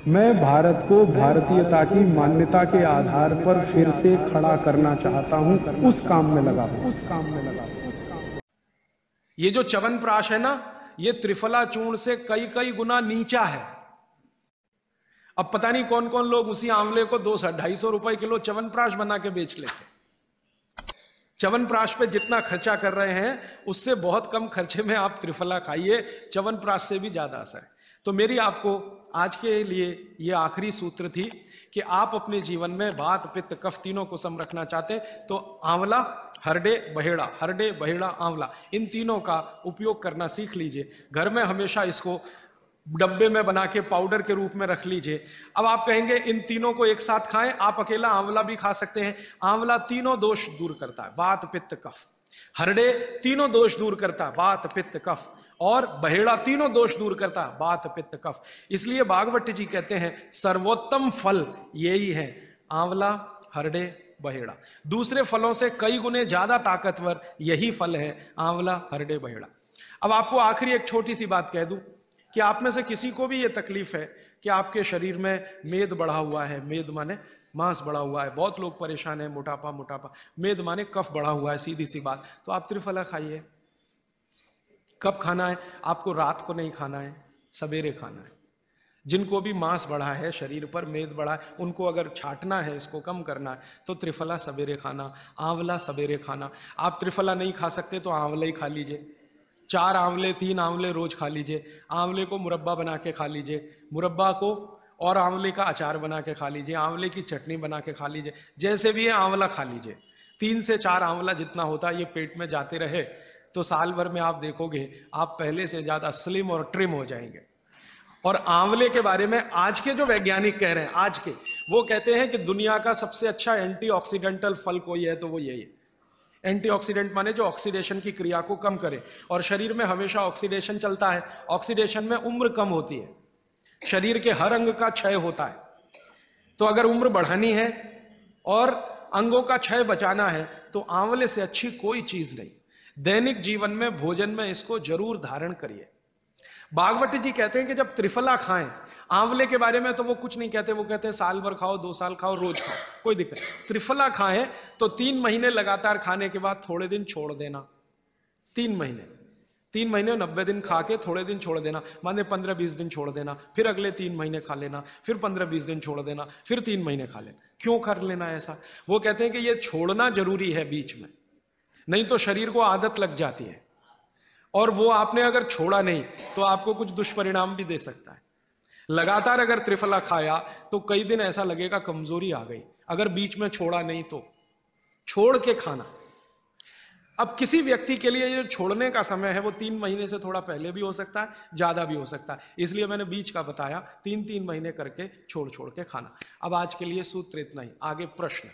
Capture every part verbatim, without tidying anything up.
मैं भारत को भारतीयता की मान्यता के आधार पर फिर से खड़ा करना चाहता हूं, उस काम में लगा हूं उस काम में लगा हूं। ये जो च्यवनप्राश है ना, ये त्रिफला चूर्ण से कई कई गुना नीचा है। अब पता नहीं कौन कौन लोग उसी आंवले को दो सौ ढाई सौ रुपए किलो च्यवनप्राश बना के बेच लेते। च्यवनप्राश पे जितना खर्चा कर रहे हैं उससे बहुत कम खर्चे में आप त्रिफला खाइए, च्यवनप्राश से भी ज्यादा असर है। तो मेरी आपको आज के लिए ये आखिरी सूत्र थी कि आप अपने जीवन में वात पित्त कफ तीनों को सम रखना चाहते हैं तो आंवला, हरडे, बहेड़ा, हरडे, बहेड़ा, आंवला, इन तीनों का उपयोग करना सीख लीजिए। घर में हमेशा इसको डब्बे में बना के पाउडर के रूप में रख लीजिए। अब आप कहेंगे इन तीनों को एक साथ खाएं, आप अकेला आंवला भी खा सकते हैं। आंवला तीनों दोष दूर करता है, वात पित्त कफ। हरडे तीनों दोष दूर करता है, वात पित्त कफ। और बहेड़ा तीनों दोष दूर करता है, वात पित्त कफ। इसलिए भागवत जी कहते हैं सर्वोत्तम फल यही है, आंवला, हरडे, बहेड़ा। दूसरे फलों से कई गुने ज्यादा ताकतवर यही फल है, आंवला, हरडे, बहेड़ा। अब आपको आखिरी एक छोटी सी बात कह दूं कि आप में से किसी को भी यह तकलीफ है कि आपके शरीर में मेद बढ़ा हुआ है, मेद माने मांस बढ़ा हुआ है, बहुत लोग परेशान है, मोटापा मोटापा, मेद माने कफ बढ़ा हुआ है, सीधी सी बात, तो आप त्रिफला खाइए। कब खाना है? आपको रात को नहीं खाना है, सवेरे खाना है। जिनको भी मांस बढ़ा है, शरीर पर मेद बढ़ा है, उनको अगर छाटना है, इसको कम करना है, तो त्रिफला सवेरे खाना, आंवला सवेरे खाना। आप त्रिफला नहीं खा सकते तो आंवला ही खा लीजिए, चार आंवले, तीन आंवले रोज खा लीजिए। आंवले को मुरब्बा बना के खा लीजिए, मुरब्बा को और आंवले का अचार बना के खा लीजिए, आंवले की चटनी बना के खा लीजिए, जैसे भी है आंवला खा लीजिए। तीन से चार आंवला जितना होता है ये पेट में जाते रहे तो साल भर में आप देखोगे आप पहले से ज्यादा स्लिम और ट्रिम हो जाएंगे। और आंवले के बारे में आज के जो वैज्ञानिक कह रहे हैं, आज के, वो कहते हैं कि दुनिया का सबसे अच्छा एंटीऑक्सीडेंटल फल कोई है तो वो यही है। एंटीऑक्सीडेंट माने जो ऑक्सीडेशन की क्रिया को कम करे, और शरीर में हमेशा ऑक्सीडेशन चलता है। ऑक्सीडेशन में उम्र कम होती है, शरीर के हर अंग का क्षय होता है। तो अगर उम्र बढ़ानी है और अंगों का क्षय बचाना है तो आंवले से अच्छी कोई चीज नहीं। दैनिक जीवन में भोजन में इसको जरूर धारण करिए। भागवत जी कहते हैं कि जब त्रिफला खाएं, आंवले के बारे में तो वो कुछ नहीं कहते, वो कहते हैं साल भर खाओ, दो साल खाओ, रोज खाओ, कोई दिक्कत। त्रिफला खाएं तो तीन महीने लगातार खाने के बाद थोड़े दिन छोड़ देना। तीन महीने तीन महीने नब्बे दिन खा के थोड़े दिन छोड़ देना, माने पंद्रह बीस दिन छोड़ देना, फिर अगले तीन महीने खा लेना, फिर पंद्रह बीस दिन छोड़ देना, फिर तीन महीने खा लेना। क्यों कर लेना ऐसा? वो कहते हैं कि ये छोड़ना जरूरी है बीच में, नहीं तो शरीर को आदत लग जाती है, और वो आपने अगर छोड़ा नहीं तो आपको कुछ दुष्परिणाम भी दे सकता है। लगातार अगर त्रिफला खाया तो कई दिन ऐसा लगेगा कमजोरी आ गई, अगर बीच में छोड़ा नहीं तो छोड़ के खाना। अब किसी व्यक्ति के लिए ये छोड़ने का समय है वो तीन महीने से थोड़ा पहले भी हो सकता है, ज्यादा भी हो सकता है, इसलिए मैंने बीच का बताया, तीन तीन महीने करके छोड़ छोड़ के खाना। अब आज के लिए सूत्र इतना ही, आगे प्रश्न।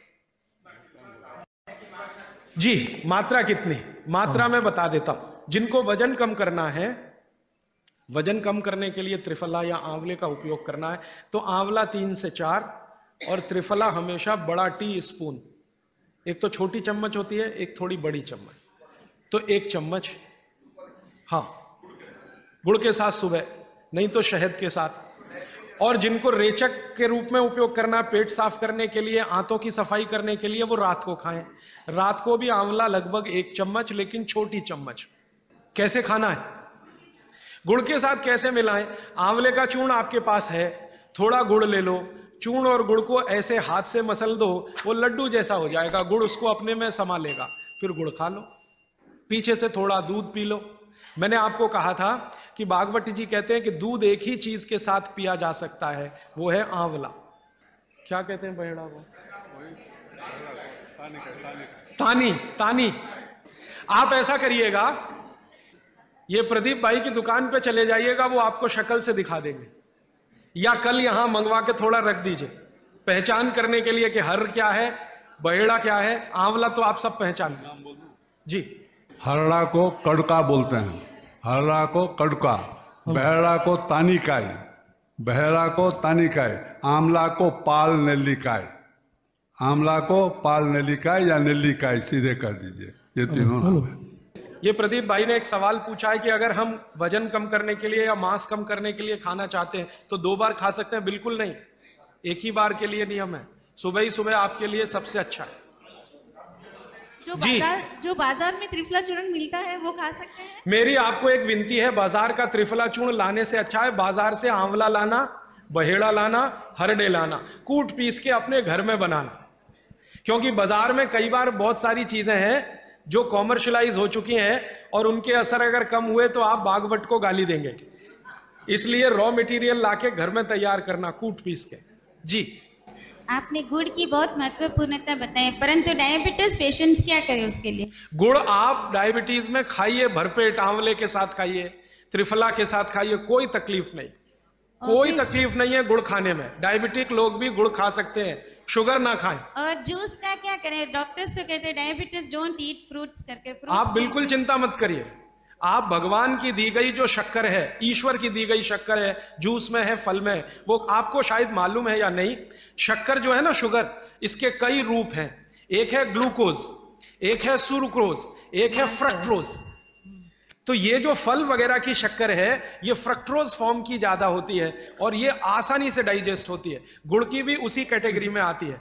जी, मात्रा कितनी? मात्रा में बता देता हूं। जिनको वजन कम करना है, वजन कम करने के लिए त्रिफला या आंवले का उपयोग करना है तो आंवला तीन से चार और त्रिफला हमेशा बड़ा टी स्पून, एक तो छोटी चम्मच होती है, एक थोड़ी बड़ी चम्मच, तो एक चम्मच, हाँ, गुड़ के साथ सुबह, नहीं तो शहद के साथ। और जिनको रेचक के रूप में उपयोग करना, पेट साफ करने के लिए, आंतों की सफाई करने के लिए, वो रात को खाएं। रात को भी आंवला लगभग एक चम्मच, लेकिन छोटी चम्मच। कैसे खाना है? गुड़ के साथ कैसे मिलाएं? आंवले का चूर्ण आपके पास है, थोड़ा गुड़ ले लो, चूर्ण और गुड़ को ऐसे हाथ से मसल दो, वो लड्डू जैसा हो जाएगा, गुड़ उसको अपने में समा लेगा, फिर गुड़ खा लो। पीछे से थोड़ा दूध पी लो। मैंने आपको कहा था कि भागवत जी कहते हैं कि दूध एक ही चीज के साथ पिया जा सकता है, वो है आंवला। क्या कहते हैं बहेड़ा को? तानी। तानी। आप ऐसा करिएगा, ये प्रदीप भाई की दुकान पे चले जाइएगा, वो आपको शक्ल से दिखा देंगे, या कल यहां मंगवा के थोड़ा रख दीजिए पहचान करने के लिए कि हर क्या है, बहेड़ा क्या है, आंवला तो आप सब पहचान जी। हरड़ा को कड़का बोलते हैं, हरड़ा को कड़का, बहेड़ा को तानिकाय, बहेड़ा को तानिकाय, आंवला को पाल नेल्लिकाय, आंवला को पाल नेल्लिकाय या नेल्लिकाय सीधे कर दीजिए, ये तीनों नाम है। ये प्रदीप भाई ने एक सवाल पूछा है कि अगर हम वजन कम करने के लिए या मांस कम करने के लिए खाना चाहते हैं तो दो बार खा सकते हैं? बिल्कुल नहीं, एक ही बार के लिए नियम है। सुबह ही सुबह आपके लिए सबसे अच्छा है। जो बाजार जो बाजार में त्रिफला चूर्ण मिलता है वो खा सकते हैं? मेरी आपको एक विनती है, बाजार का त्रिफला चूर्ण लाने से अच्छा है बाजार से आंवला लाना, बहेड़ा लाना, हरडे लाना, कूट पीस के अपने घर में बनाना। क्योंकि बाजार में कई बार बहुत सारी चीजें हैं जो कॉमर्शलाइज हो चुकी हैं और उनके असर अगर कम हुए तो आप बागवट को गाली देंगे। इसलिए रॉ मटेरियल लाके घर में तैयार करना, कूट पीस के। जी, आपने गुड़ की बहुत महत्वपूर्णता बताई, परंतु डायबिटीज पेशेंट्स क्या करें उसके लिए? गुड़ आप डायबिटीज में खाइए, भरपेट आंवले के साथ खाइए, त्रिफला के साथ खाइए, कोई तकलीफ नहीं, कोई तकलीफ नहीं है गुड़ खाने में। डायबिटिक लोग भी गुड़ खा सकते हैं, शुगर ना खाएं। और जूस का क्या करें? डॉक्टर्स तो कहते हैं डायबिटीज डोंट ईट फ्रूट्स करके। फ्रूट्स आप बिल्कुल चिंता मत करिए, आप भगवान की दी गई जो शक्कर है, ईश्वर की दी गई शक्कर है, जूस में है, फल में है, वो आपको शायद मालूम है या नहीं। शक्कर जो है ना, शुगर, इसके कई रूप हैं। एक है ग्लूकोज, एक है सुक्रोज, एक है फ्रक्टोज। तो ये जो फल वगैरह की शक्कर है ये फ्रक्टोज फॉर्म की ज्यादा होती है और ये आसानी से डाइजेस्ट होती है। गुड़ की भी उसी कैटेगरी में आती है।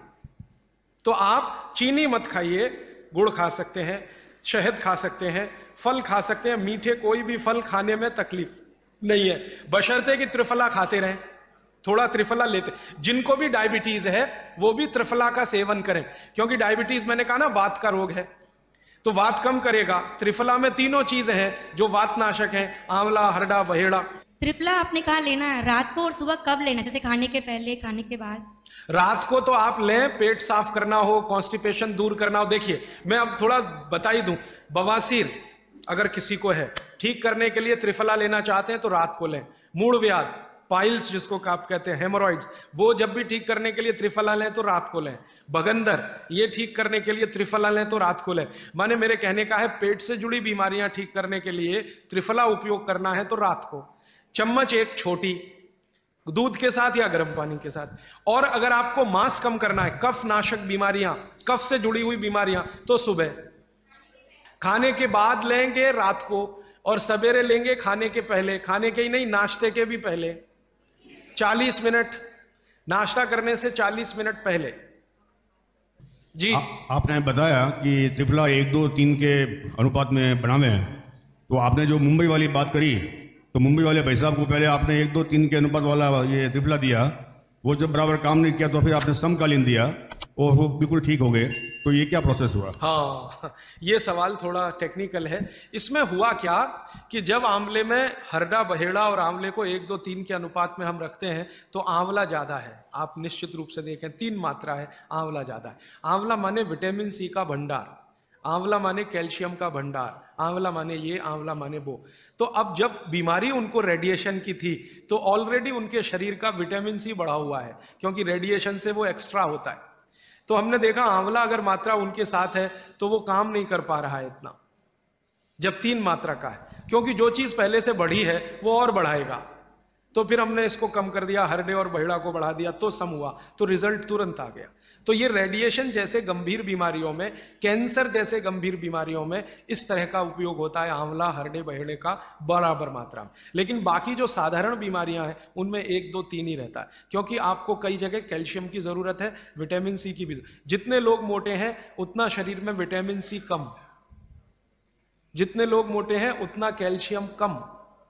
तो आप चीनी मत खाइए, गुड़ खा सकते हैं, शहद खा सकते हैं, फल खा सकते हैं। मीठे कोई भी फल खाने में तकलीफ नहीं है, बशर्ते कि त्रिफला खाते रहें, थोड़ा त्रिफला लेते। जिनको भी डायबिटीज है वो भी त्रिफला का सेवन करें, क्योंकि डायबिटीज मैंने कहा ना वात का रोग है, तो वात कम करेगा। त्रिफला में तीनों चीजें हैं जो वात नाशक हैं, आंवला, हरडा, बहेड़ा। त्रिफला आपने कहा लेना है रात को और सुबह कब लेना, जैसे खाने के पहले, खाने के बाद? रात को तो आप लें, पेट साफ करना हो, कॉन्स्टिपेशन दूर करना हो। देखिए मैं अब थोड़ा बता ही दूं, बवासीर अगर किसी को है, ठीक करने के लिए त्रिफला लेना चाहते हैं तो रात को लें। मूड व्याध, पाइल्स जिसको आप कहते हैं, हेमोरॉइड्स, वो जब भी ठीक करने के लिए त्रिफला लें तो रात को लें। बगंदर, ये ठीक करने के लिए त्रिफला लें तो रात को लें। माने मेरे कहने का है, पेट से जुड़ी बीमारियां ठीक करने के लिए त्रिफला उपयोग करना है तो रात को। चम्मच एक छोटी, दूध के साथ या गर्म पानी के साथ। और अगर आपको मांस कम करना है, कफ नाशक बीमारियां, कफ से जुड़ी हुई बीमारियां, तो सुबह खाने के बाद लेंगे, रात को, और सवेरे लेंगे खाने के पहले। खाने के ही नहीं, नाश्ते के भी पहले चालीस मिनट, नाश्ता करने से चालीस मिनट पहले। जी आ, आपने बताया कि त्रिफला एक दो तीन के अनुपात में बनावे हैं, तो आपने जो मुंबई वाली बात करी, तो मुंबई वाले भाई साहब को पहले आपने एक दो तीन के अनुपात वाला ये त्रिफला दिया, वो जब बराबर काम नहीं किया तो फिर आपने समकालीन दिया और वो बिल्कुल ठीक हो गए। तो ये क्या प्रोसेस हुआ? हाँ, ये सवाल थोड़ा टेक्निकल है। इसमें हुआ क्या कि जब आंवले में हरडा, बहेड़ा और आंवले को एक दो तीन के अनुपात में हम रखते हैं तो आंवला ज्यादा है। आप निश्चित रूप से देखें, तीन मात्रा है, आंवला ज्यादा है। आंवला माने विटामिन सी का भंडार, आंवला माने कैल्शियम का भंडार, आंवला माने ये, आंवला माने वो। तो अब जब बीमारी उनको रेडिएशन की थी तो ऑलरेडी उनके शरीर का विटामिन सी बढ़ा हुआ है, क्योंकि रेडिएशन से वो एक्स्ट्रा होता है। तो हमने देखा आंवला अगर मात्रा उनके साथ है तो वो काम नहीं कर पा रहा है इतना, जब तीन मात्रा का है, क्योंकि जो चीज पहले से बढ़ी है वो और बढ़ाएगा। तो फिर हमने इसको कम कर दिया, हरडे और बहेड़ा को बढ़ा दिया, तो सम हुआ, तो रिजल्ट तुरंत आ गया। तो ये रेडिएशन जैसे गंभीर बीमारियों में, कैंसर जैसे गंभीर बीमारियों में इस तरह का उपयोग होता है आंवला, हरडे, बहेड़े का बराबर मात्रा में। लेकिन बाकी जो साधारण बीमारियां हैं उनमें एक दो तीन ही रहता है, क्योंकि आपको कई जगह कैल्शियम की जरूरत है, विटामिन सी की भी। जितने लोग मोटे हैं उतना शरीर में विटामिन सी कम, जितने लोग मोटे हैं उतना कैल्शियम कम।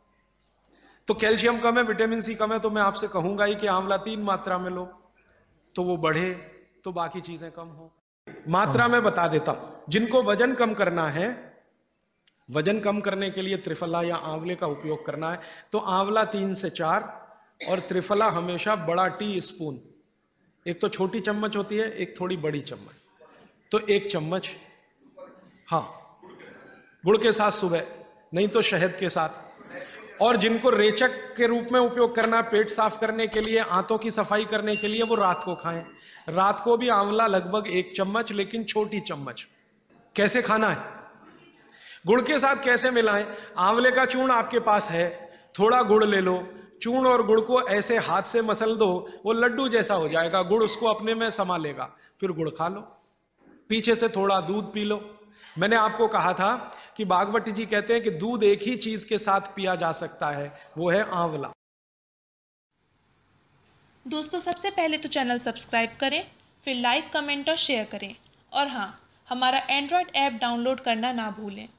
तो कैल्शियम कम है, विटामिन सी कम है, तो मैं आपसे कहूंगा ही कि आंवला तीन मात्रा में लो तो वो बढ़े, तो बाकी चीजें कम हो। मात्रा में बता देता हूं। जिनको वजन कम करना है, वजन कम करने के लिए त्रिफला या आंवले का उपयोग करना है तो आंवला तीन से चार और त्रिफला हमेशा बड़ा टी स्पून, एक तो छोटी चम्मच होती है, एक थोड़ी बड़ी चम्मच, तो एक चम्मच, हाँ, गुड़ के साथ सुबह, नहीं तो शहद के साथ। और जिनको रेचक के रूप में उपयोग करना, पेट साफ करने के लिए, आंतों की सफाई करने के लिए, वो रात को खाएं। रात को भी आंवला लगभग एक चम्मच, लेकिन छोटी चम्मच। कैसे खाना है, गुड़ के साथ कैसे मिलाएं? आंवले का चूर्ण आपके पास है, थोड़ा गुड़ ले लो, चूर्ण और गुड़ को ऐसे हाथ से मसल दो, वो लड्डू जैसा हो जाएगा, गुड़ उसको अपने में समा लेगा, फिर गुड़ खा लो। पीछे से थोड़ा दूध पी लो, मैंने आपको कहा था कि भागवती जी कहते हैं कि दूध एक ही चीज के साथ पिया जा सकता है, वो है आंवला। दोस्तों, सबसे पहले तो चैनल सब्सक्राइब करें, फिर लाइक, कमेंट और शेयर करें, और हाँ, हमारा एंड्रॉयड ऐप डाउनलोड करना ना भूलें।